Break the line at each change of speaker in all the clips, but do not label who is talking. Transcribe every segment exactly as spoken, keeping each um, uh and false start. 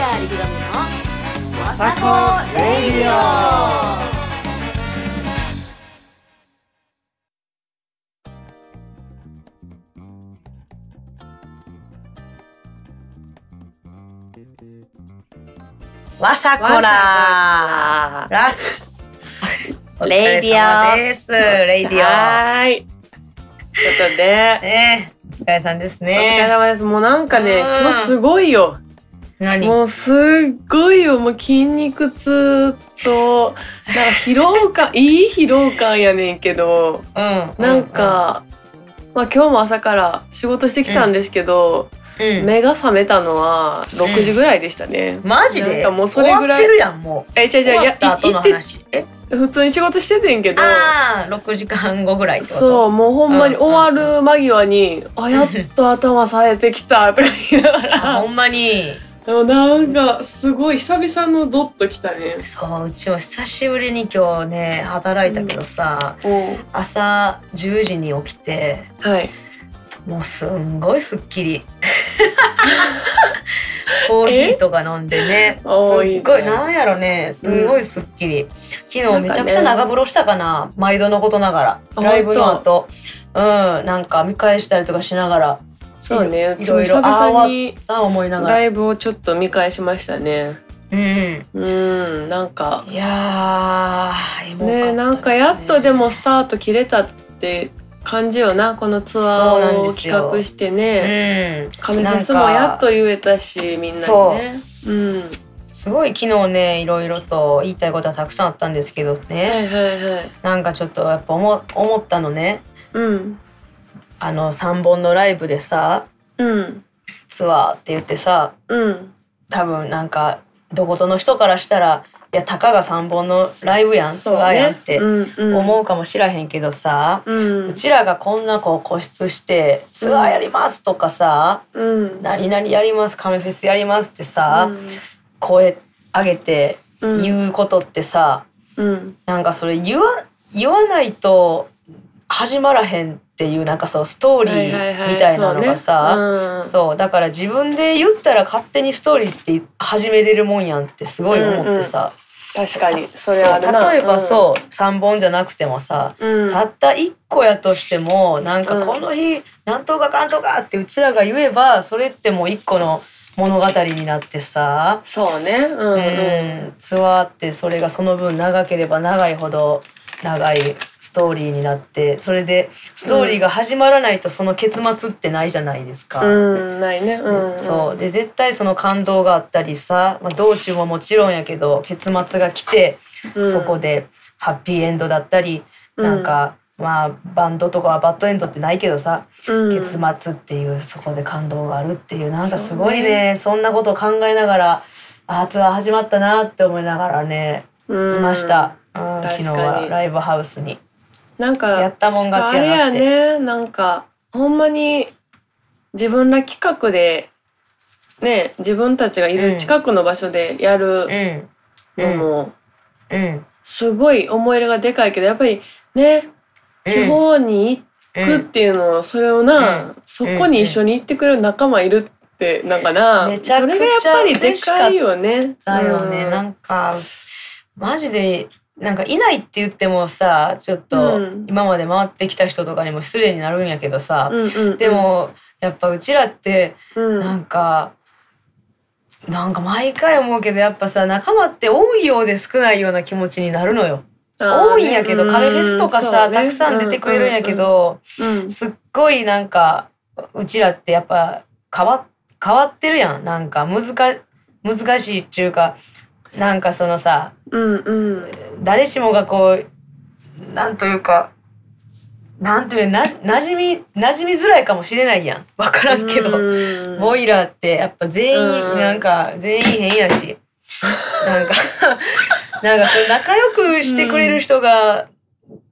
ーリクガミのわさこレイディオ。
わさこらラス
レイディオ
お疲れ様です。レイディオ。
はーい。ということで、
ね、お疲れさんです
お疲れ
ね。
様です。もうなんかね、
うん
今日すごいよ。
何？
もうすっごいよ。もう筋肉痛と、なんか疲労感、いい疲労感やねんけど、
うん。
なんか、まあ今日も朝から仕事してきたんですけど、
うん、うん、
目が覚めたのはろくじぐらいでしたね。
マジで？
なんかもうそれぐらい。
終わってるやんもう。
え、じゃじゃいや、
終わった後の話。え、
普通に仕事しててんけど、
ああ、ろくじかんごぐらいってこと？
そう、もうほんまに終わる間際に、
うん、
あ、やっと頭冴えてきたとか言いながら。
ほんまに。
でもなんかすごい久々のドッときたね。
そう、うちは久しぶりに今日ね働いたけどさ、
うん、
朝じゅうじに起きて、
はい、
もうすんごいすっきりコーヒーとか飲んでね、すっごい、なんやろね、すんごいすっきり、うん、昨日めちゃくちゃ長風呂したかな、毎度のことながらライブの後、うん、なんか見返したりとかしながら、
そうね、
いろいろ
久々に
思いながら
ライブをちょっと見返しましたね。うん、うん、なんか
いやー、
ーね、なんかやっとでもスタート切れたって感じよな、このツアーを企画してね、うん、カメフェスもやっと言えたし、みんなにね、うん、
すごい昨日ね、いろいろと言いたいことはたくさんあったんですけどね、
はいはいはい、
なんかちょっとやっぱ思、思ったのね、
うん、
あのさんぼんのライブでさ、
うん、
ツアーって言ってさ、うん、多分なんかどことの人からしたら、いやたかがさんぼんのライブやん、ツアーやんって思うかもしらへんけどさ、うん、うちらがこんなこう固執してツアーやりますとかさ、うん、何々やります、カメフェスやりますってさ、うん、声上げて言うことってさ、うん、なんかそれ言わ、言わないと始まらへんっていう、なんかそうストーリーみたいなのがさ、そうだから自分で言ったら勝手にストーリーって始めれるもんやんってすごい思ってさ、
うんうん、確かにそれあるな。
例えばそう、うん、さんぼんじゃなくてもさ、うん、たったいっこやとしてもなんかこの日、うん、なんとかかんとかってうちらが言えばそれってもういっこの物語になってさ、
そうね、うんうんうん、
ツアーってそれがその分長ければ長いほど長いストーリーになって、それでストーリーが始まらないとその結末ってないじゃないですか。
うん、ないね、うんうん、
そうで絶対その感動があったりさ、まあ、道中ももちろんやけど結末が来て、うん、そこでハッピーエンドだったり、うん、なんかまあバンドとかはバッドエンドってないけどさ、うん、結末っていうそこで感動があるっていう、なんかすごい ね, そ, ねそんなことを考えながら、あツアー始まったなって思いながらね、うん、いました、うん、昨日はライブハウスに。
なんか
やったもん勝ちやなって。
あれやね、なんかほんまに自分ら企画でね、自分たちがいる近くの場所でやるのもすごい思い入れがでかいけど、やっぱりね、地方に行くっていうのを、それをな、そこに一緒に行ってくれる仲間いるってなんかな、
めちゃくちゃ
それがやっぱりでかいよね。
だよね、うん、なんかマジでなんかいないって言ってもさ、ちょっと今まで回ってきた人とかにも失礼になるんやけどさ、うんうんうん、でもやっぱうちらってなんか、うん、なんか毎回思うけど、やっぱさ仲間って多いようで少ないような気持ちになるのよ。多いんやけど、カレフェスとかさ、ね、たくさん出てくれるんやけど、うんうんうん、すっごいなんかうちらってやっぱ変わ、変わってるやん。なんか難、難しいっていうか、なんかそのさ、うんうん、誰しもがこうなんというかなんていうな馴染み馴染みづらいかもしれないやん、分からんけど、ボイラーってやっぱ全員なんか全員変やし、なんかなんかそれ仲良くしてくれる人が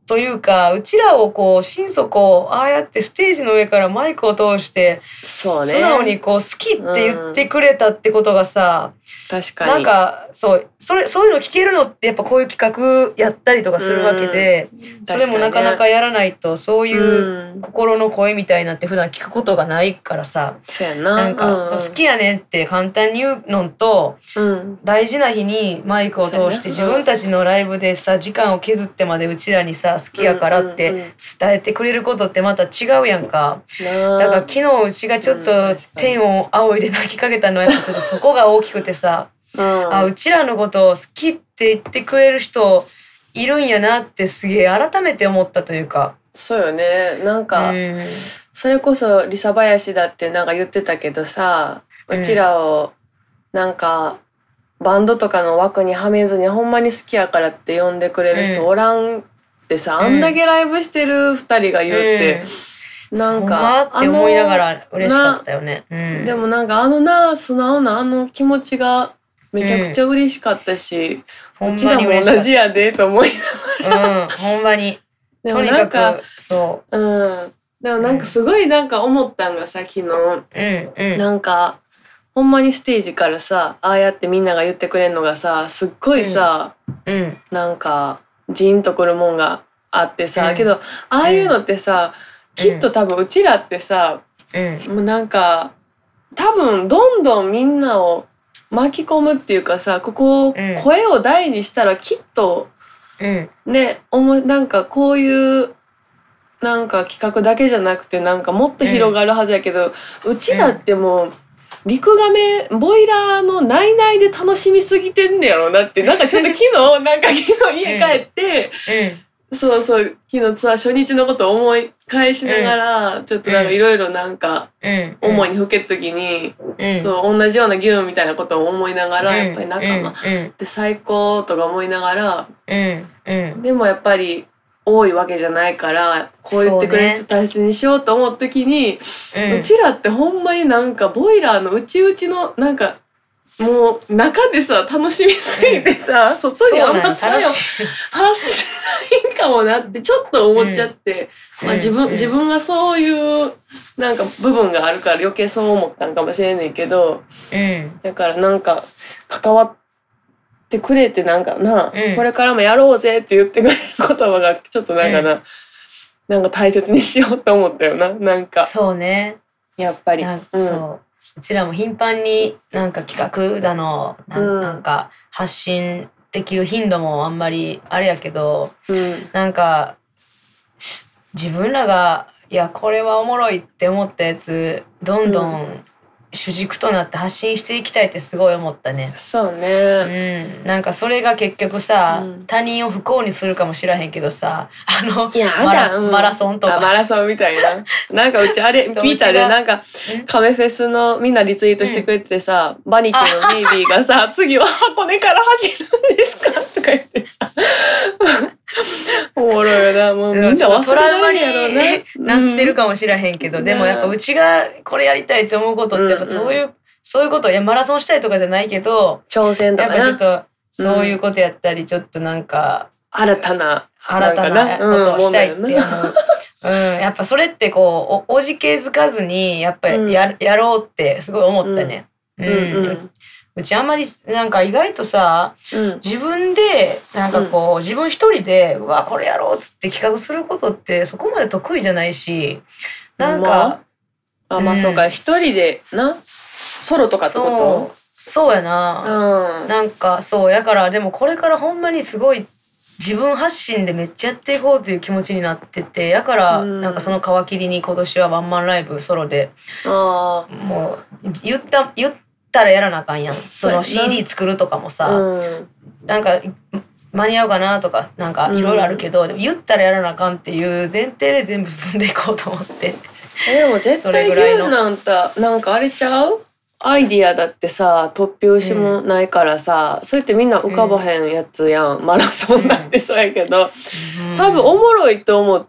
というか、うちらをこう心底ああやってステージの上からマイクを通して
そうね、
素直にこう好きって言ってくれたってことがさ、
うん、確かに
なんかそうそれそういうの聞けるのってやっぱこういう企画やったりとかするわけで、うん、それもなかなかやらないとそういう心の声みたいなって普段聞くことがないからさ、
そうやな、
なんか、うん、好きやねんって簡単に言うのと、うん、大事な日にマイクを通して自分たちのライブでさ時間を削ってまでうちらにさ好きやからって伝えてくれることってまた違うやんか。だから昨日うちがちょっと天を仰いで泣きかけたのはやっぱちょっとそこが大きくてさ、うん、あうちらのことを好きって言ってくれる人いるんやなってすげえ改めて思ったというか。
そうよね、なんか、うん、それこそリサ林だってなんか言ってたけどさ、うちらをなんかバンドとかの枠にはめずにほんまに好きやからって呼んでくれる人おらんってさ、うん、あんだけライブしてるふたりが言うって、うん、なんか
って思いながら嬉しかったよね、うん、
でもなんかあのな素直なあの気持ちがめちゃくちゃ嬉しかったし、うん、うちらも同じやでと思いながら、
うん、ほんまに
でもなんかそう、うん、でもなんかすごいなんか思ったんがさ昨日、うんうん、なんかほんまにステージからさああやってみんなが言ってくれるのがさすっごいさ、うんうん、なんかジーンとくるもんがあってさ、うん、けどああいうのってさ、うん、きっと多分うちらってさ、うん、もうなんか多分どんどんみんなを巻き込むっていうかさここ、うん、声を大にしたらきっと、うん、ね思なんかこういうなんか企画だけじゃなくてなんかもっと広がるはずやけど、うん、うちらってもうリクガメボイラーの内々で楽しみすぎてんねやろなってなんかちょっと昨日なんか昨日家帰って、うん、そうそう昨日ツアー初日のことを思い返しながら、うん、ちょっとなんかいろいろなんか思いにふける時に、うん、そう同じようなゲームみたいなことを思いながら、うん、やっぱり仲間って最高とか思いながら、うんうん、でもやっぱり多いわけじゃないからこう言ってくれる人大切にしようと思う時に う,、ね、うん、うちらってほんまになんかボイラーのうちうちのなんかもう中でさ楽しみすぎてさ、うん、外にあんま声を発しないかもなってちょっと思っちゃって、うんまあ、自分、うん、自分がそういうなんか部分があるから余計そう思ったんかもしれないけど、うん、だからなんか関わってくれてなんかな、うん、これからもやろうぜって言ってくれる言葉がちょっとなんかな、うん、なんか大切にしようと思ったよななんか
そうね
やっぱり
なんか、うん、そううちらも頻繁になんか企画だの な,、うん、なんか発信できる頻度もあんまりあれやけど、うん、なんか自分らがいやこれはおもろいって思ったやつどんどん主軸となって発信していきたいってすごい思ったね。
そうね、
うん、なんかそれが結局さ、うん、他人を不幸にするかもしらへんけどさあのいやマラ、うん、マラソンとか
マラソンみたいななんかうちあれピーターでなんかカメフェスのみんなリツイートしてくれてさ、うん、バニティのネイビーがさ次は箱根から走るんですかとか言ってさおもろいよなもうみんな忘れられんやろうね
なってるかもしらへんけど、うん、でもやっぱうちがこれやりたいと思うことってやっぱそういう、うんうん、そういうこといやマラソンしたいとかじゃないけど
挑戦とかな
やっぱちょっとそういうことやったり、うん、ちょっとなんか
新たな
新たなことをしたいって思う、うんうん、やっぱそれってこう お, おじけづかずにやっぱり や,、うん、やろうってすごい思ったね、うんうんうんうちあんまりなんか意外とさ、うん、自分でなんかこう、うん、自分一人でうわこれやろうっつって企画することってそこまで得意じゃないしなんか、
まあ、あまあそうか一、うん、人でなソロとかってこと
そうそうやな、うん、なんかそうやからでもこれからほんまにすごい自分発信でめっちゃやっていこうっていう気持ちになっててやから、うん、なんかその皮切りに今年はワンマンライブソロであもう言った言ったたらやらなあかんやんその シーディー 作るとかもさ、うん、なんか間に合うかなとかなんかいろいろあるけど、うん、でも言ったらやらなあかんっていう前提で全部進んでいこうと思って
えでも絶対言うなんたなんかあれちゃうアイディアだってさ突拍子もないからさ、うん、それってみんな浮かばへんやつやん、うん、マラソンなんてそうやけど、うん、多分おもろいと思って、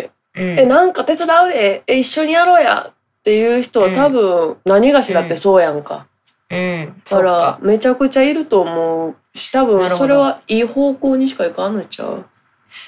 うん、えなんか手伝うでえ一緒にやろうやっていう人は多分何がしらってそうやんか、うん、だからめちゃくちゃいると思うし多分それはいい方向にしかいかんのちゃう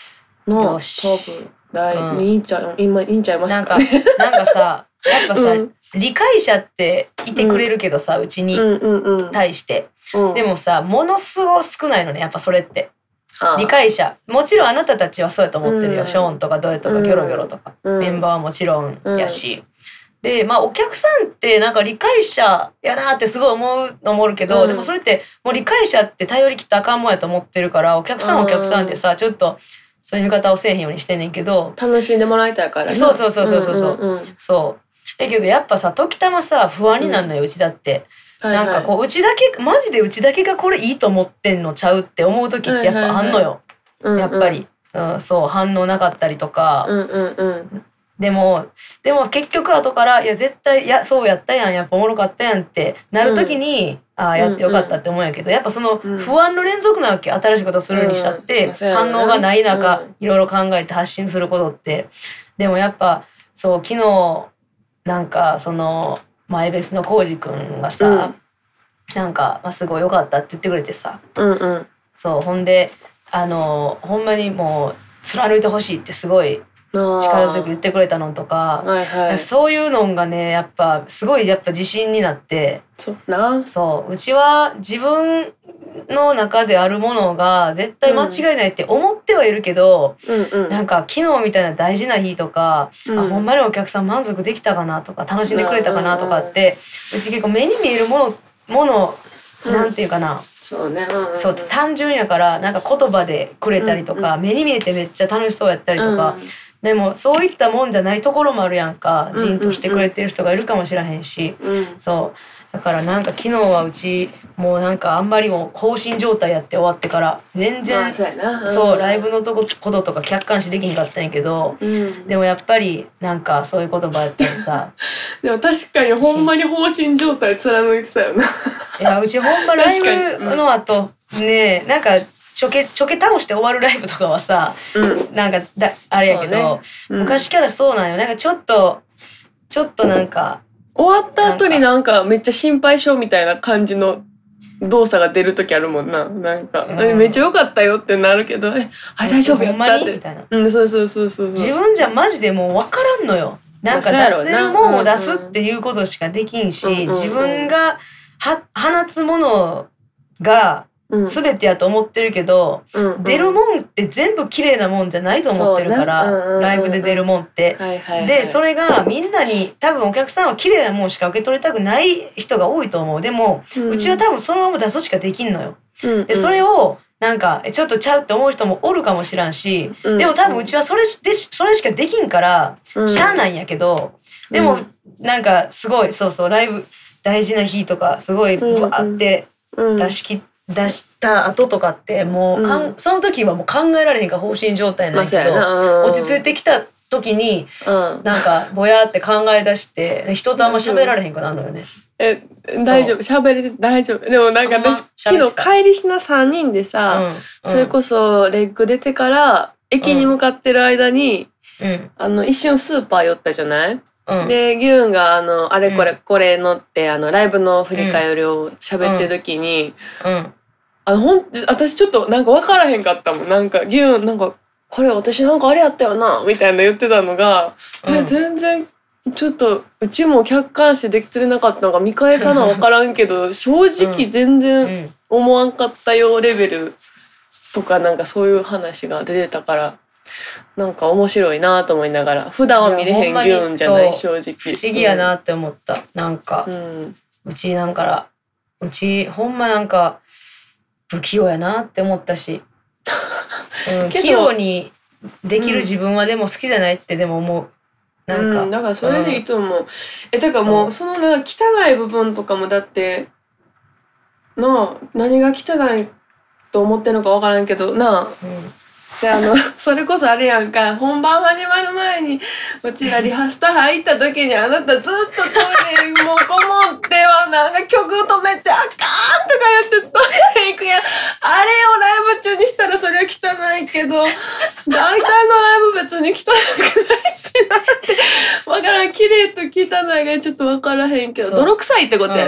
の多分大、うん、いいんちゃう今いいんちゃいますかね。
なんかなんかさやっぱさ、うん、理解者っていてくれるけどさ、うん、うちに対して、うん、でもさものすごく少ないのねやっぱそれって。理解者もちろんあなたたちはそうやと思ってるよ、うん、ショーンとかドエとかギョロギョロとか、うん、メンバーはもちろんやし、うん、でまあお客さんってなんか理解者やなってすごい思うのもあるけど、うん、でもそれってもう理解者って頼りきったらあかんもんやと思ってるからお客さんはお客さんでさ、うん、ちょっとそういう見方をせえへんようにしてんねんけど
楽しんでもらいたいからね。
そうそうそうそうそうそう、うんうん、そうだけどやっぱさ時たまさ不安になるのよ、うん、うちだって。なんかこううちだけマジでうちだけがこれいいと思ってんのちゃうって思う時ってやっぱあんのよ、はいはいはい、やっぱり、うんうん、そう反応なかったりとか、うんうんうん、でもでも結局後からいや絶対いやそうやったやんやっぱおもろかったやんってなる時に、うん、ああやってよかったって思うんやけど、やっぱその不安の連続なわけ新しいことをするにしたって、うん、反応がない中、うん、いろいろ考えて発信することってでもやっぱそう昨日なんかその前別のコウジ君がさ、うん、なんか、まあ、すごい良かったって言ってくれてさ、うんうん、そうほんであのほんまにもう貫いてほしいってすごい力強く言ってくれたのとか、はいはい、そういうのがねやっぱすごいやっぱ自信になって、
そうな、
そううちは自分の中であるものが絶対間違いないって思ってはいるけど、うんうん、なんか昨日みたいな大事な日とか、うん、あほんまにお客さん満足できたかなとか楽しんでくれたかなとかって、うち結構目に見えるものもの、うん、なんていうかな、
そうね、うんうん、
そう単純やからなんか言葉でくれたりとか、うんうん、目に見えてめっちゃ楽しそうやったりとか、うん、でもそういったもんじゃないところもあるやんか、じんとしてくれてる人がいるかもしれへんし、うんうんうん、そうだからなんか昨日はうちもうなんかあんまりも放心状態やって終わってから全然、そうやな、うん、そうライブのとここととか客観視できんかったんやけど、うん、でもやっぱりなんかそういう言葉やったりさ
でも確かにほんまに放心状態貫いてたよな。
いやうちほんまライブの後、うん、ねなんかちょけちょけ倒して終わるライブとかはさ、うん、なんかだあれやけど、ねうん、昔からそうなんよ。なんかちょっとちょっとなんか
終わった後になんかめっちゃ心配性みたいな感じの動作が出る時あるもんな。なんか、うん、めっちゃ良かったよってなるけど、え、あ大丈夫やったってみたいな。うん、そうそうそうそう。
自分じゃマジでもう分からんのよ。なんか出せるもんを出すっていうことしかできんし、うんうん、自分がは放つものが全てやと思ってるけど、うんうん、出るもんって全部綺麗なもんじゃないと思ってるから、ねうんうんうん、ライブで出るもんって、はいはいはい、でそれがみんなに多分お客さんは綺麗なもんしか受け取りたくない人が多いと思う。でも、うん、うちは多分そのまま出すしかできんのよ、うんうん、でそれをなんかちょっとちゃうって思う人もおるかもしらんし、うんうん、でも多分うちはそれでそれしかできんから、うん、しゃあないんやけど、でも、うん、なんかすごいそうそうライブ大事な日とかすごいバーって出し切って、うん出した後とかってもうかん、うん、その時はもう考えられへんから放心状態なんだけど、まあうん、落ち着いてきた時に、うん、なんかぼやって考え出して人とあんま喋られへんくなるのよね。
え大丈夫喋れて大丈夫。でもなんか私昨日帰りしなさんにんでさ、うん、それこそレッグ出てから駅に向かってる間に、うん、あの一瞬スーパー寄ったじゃない、うん、でギューンがあのあれこれこれのってあのライブの振り返りを喋ってる時に、うんうん、あのほん私ちょっとなんか分からへんかったもん。なんかギューンなんかこれ私なんかあれやったよなみたいな言ってたのが、うん、全然ちょっとうちも客観視できてなかったのが見返さな分からんけど正直全然思わんかったよレベルとかなんかそういう話が出てたから。なんか面白いなと思いながら普段は見れへんギューンじゃない正直
不思議やなって思った、うん、なんか、うん、うちなんからうちほんまなんか不器用やなって思ったし、うん、器用にできる自分はでも好きじゃないってでも思う。なんか、
うん、だからそれでいいと思う、うん、えだからもうそのなんか汚い部分とかもだってなあ何が汚いと思ってるのか分からんけどなあ、うんであのそれこそあれやんか本番始まる前にうちらリハスタ入った時にあなたずっとトイレもうこもってはなんか曲止めてあかんとかやってトイレ行くやん。あれをライブ中にしたらそれは汚いけど大体のライブ別に汚くないしなって分からん。綺麗と汚いがちょっと分からへんけど泥臭いってことやんな、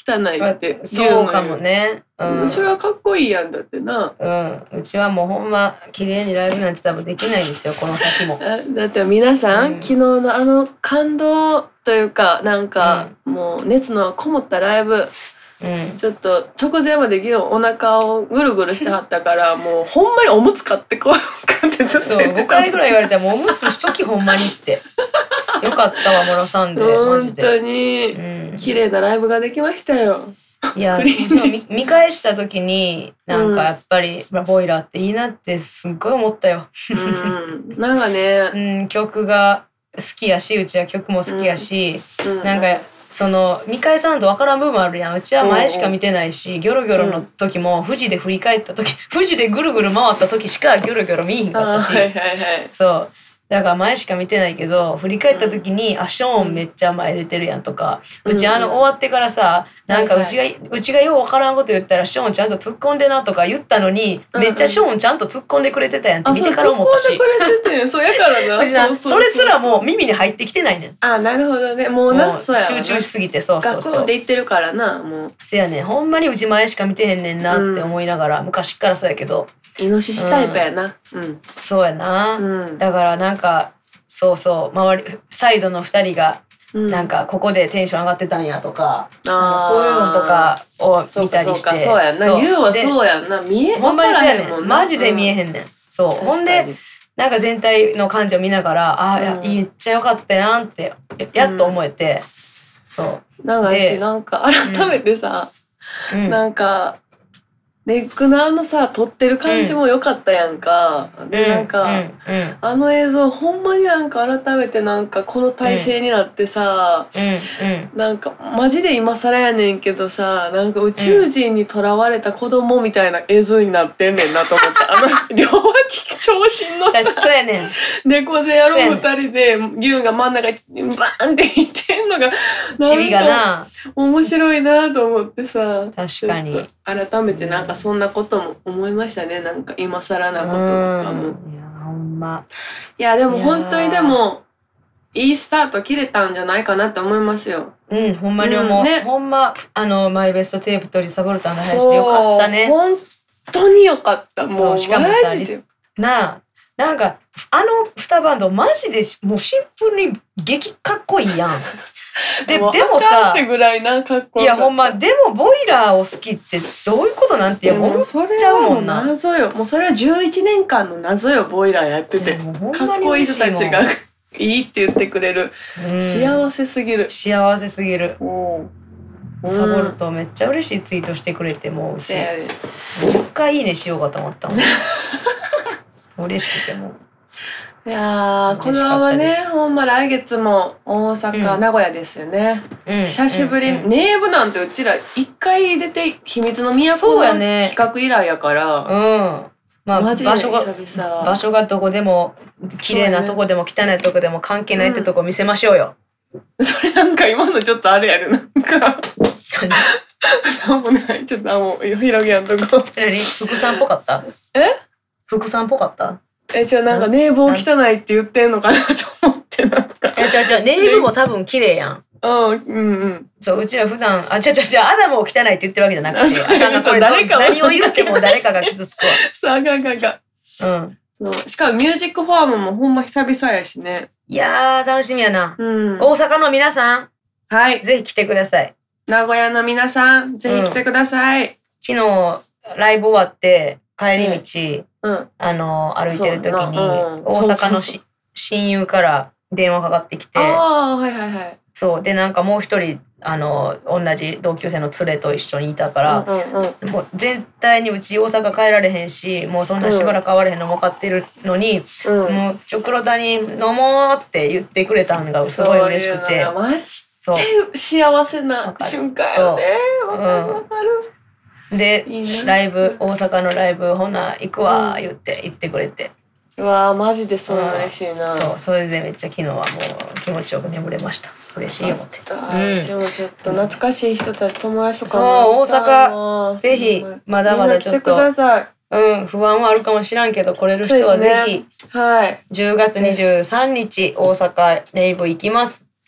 汚いって
そうかもね、
うん、それはかっこいいやんだってな。
うん、うちはもうほんま綺麗にライブなんて多分できないですよこの先も。
だって皆さん、うん、昨日のあの感動というかなんか、うん、もう熱のこもったライブ、うん、ちょっと直前までギュンお腹をぐるぐるしてはったからもうほんまにおむつ買ってこようかってずっと言ってた。
そうごかいぐらい言われてもおむつしときほんまにってよかったわもらさんでマジで
本当に、うん、綺麗なライブができましたよ。
いや見, 見返した時になんかやっぱり、うん、ボイラーっていいなってすっごい思ったよ、
うん、なんかね、
うん、曲が好きやしうちは曲も好きやし、うんうん、なんかその見返さんと分からん部分あるやん。うちは前しか見てないし、ギョロギョロの時も富士で振り返った時富士でぐるぐる回った時しかギョロギョロ見えへんかったし、
はいはいはい、
そうだから前しか見てないけど振り返った時に、うん、あショーンめっちゃ前出てるやんとか、うん、うちあの終わってからさなんかうちが、はいはい、うちがよう分からんこと言ったらショーンちゃんと突っ込んでなとか言ったのに、うんうん、めっちゃショーンちゃんと突っ込んでくれてたやんって見てから思ったし、
突っ込んでくれててそうやからな
そうそうそうそれすらもう耳に入ってきてないねん。
あなるほどねもうな
そうや集中しすぎてそうそうそう
学校で行ってるからなもう
せやねんほんまにうち前しか見てへんねんなって思いながら、うん、昔からそうやけど
イノシシタイプやな、
うんうん、そうやな、うん、だからなんかそうそう周りサイドのふたりがなんかここでテンション上がってたんやとか、うん、そういうのとかを見たりして
そうかそうやんなユウはそうやんな見え
ほんまにそうやねんマジで見えへんねん、うん、そうほんでなんか全体の感じを見ながらああ、うん、めっちゃよかったなってやっと思えて、うん、そう
なんか私なんか改めてさ、うん、なんかネックのあのさ撮ってる感じも良かったやんか、うん、でなんか、うんうん、あの映像ほんまになんか改めてなんかこの体勢になってさ、うんうん、なんかマジで今更やねんけどさなんか宇宙人にとらわれた子供みたいな絵図になってんねんなと思ったあの両脇長身のさ
そうやねん
猫背野郎二人でギュンが真ん中にバーンっていってんのがなんか面白いなと思ってさ
確かに
改めてなんかそんなことも思いましたねなんか今更なこととかも
いやほんま
いやでも本当にでもいいスタート切れたんじゃないかなって思いますよ
うんほんまに思う、うんね、ほんまあのマイベストテープとリサボルタンの話でよかったね
本当によかったもう
しかもさなあなんかあのにバンドマジでもうシンプルに激かっこいいやん
で, でもさってぐらいなかっこ
いいやほんまでもボイラーを好きってどういうことなんて思っちゃうもんな。
謎よもうそれはじゅういちねんかんの謎よボイラーやっててかっこいい人たちがいいって言ってくれる、うん、幸せすぎる
幸せすぎるサボるとめっちゃ嬉しいツイートしてくれてもうしじゅっかいいいねしようかと思ったもん嬉しくても
いやーこのままねほんま来月も大阪、うん、名古屋ですよね、うん、久しぶり、うん、ネーブなんてうちら一回出て秘密の都の企画以来やから
う、ね、うんまあ、マジで久々場所がどこでも綺麗なとこでも汚いとこでも関係ないってとこ見せましょうよ、
うん、それなんか今のちょっとあれやるなんかなんもないちょっとあもう広げやんとこ
何福さんっぽかった
え
福さんっぽかった
えじゃあなんかネーブを汚いって言ってんのかなと思ってなんか
えじゃあじゃあネーブも多分綺麗やん
うんうんうん
そううちら普段あじゃあじゃあアダムを汚いって言ってるわけじゃなくて
そう誰か
何を言っても誰かが傷つくわ
さあかんかんかんうんしかもミュージックファームもほんま久々やしね
いやー楽しみやな、うん、大阪の皆さん
はい
ぜひ来てください
名古屋の皆さんぜひ来てください、うん、
昨日ライブ終わって帰り道、うん、あの歩いてる時に、うん、大阪のし親友から電話かかってきて
あはいはいはい
そうでなんかもう一人あの同じ同級生の連れと一緒にいたから、うんうんうん、もう絶対にうち大阪帰られへんしもうそんなしばらく会われへんのも分かってるのに、うん、もうちょ黒谷飲もうって言ってくれたのがすごい嬉しくて
そうマジで幸せな瞬間よねわかるわかる、
うん、でいいライブ大阪のライブほな行くわ言って言ってくれて
うわーマジでそう嬉しいな、
うん、そうそれでめっちゃ昨日はもう気持ちよく眠れました嬉しい思って
うんうちもちょっと懐かしい人たち友達とか
もそう大阪ぜひまだまだちょっとうん不安はあるかもしらんけど来れる人はぜひ、
ねはい、
じゅうがつにじゅうさんにち大阪ネイブ行きます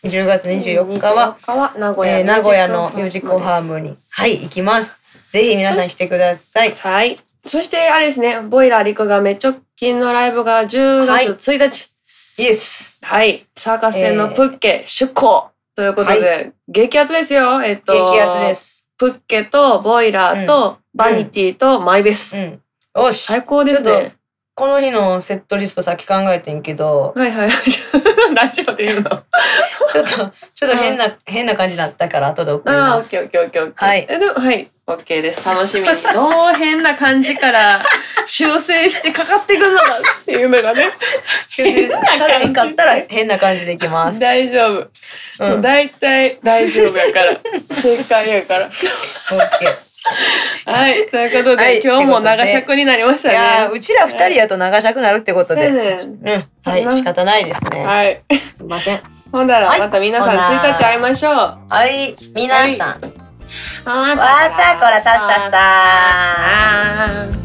じゅうがつにじゅうよっかは、
は名古屋、
えー、名古屋のミュージックハームに、はい、行きます。ぜひ皆さん来てください。
はい。そしてあれですね、ボイラー陸がめ直近のライブがじゅうがつついたち。
イエス。
はい。サーカス船のプッケ出港ということで、はい、激アツですよ。えっと、
激アツです。
プッケとボイラーと、うん、バニティとマイベス。うん。
よし。
最高ですね。
この日のセットリストさっき考えてんけど。
はいはい。ラジオで言うの。
ちょっと、ちょっと変な、うん、変な感じになったから後で送ります。
ああ、オッケーオッケーオッケーオッケー。
はい。
え、でも、はい。オッケーです。楽しみに。どう変な感じから修正してかかってくるのかっていうのがね。
修正されへんかったら変な感じでいきます。
大丈夫。うん、もう大体大丈夫やから。正解やから。オッケー。はい、ということで、はい、今日も長尺になりましたね。いや
うちら二人やと長尺なるってことで、
ね、
うんはい仕方ないですね。
はい。
すみません。
ほんだらまた皆さんついたち会いましょう。
はい皆さん。
はい、
わーさこらさっさっさー。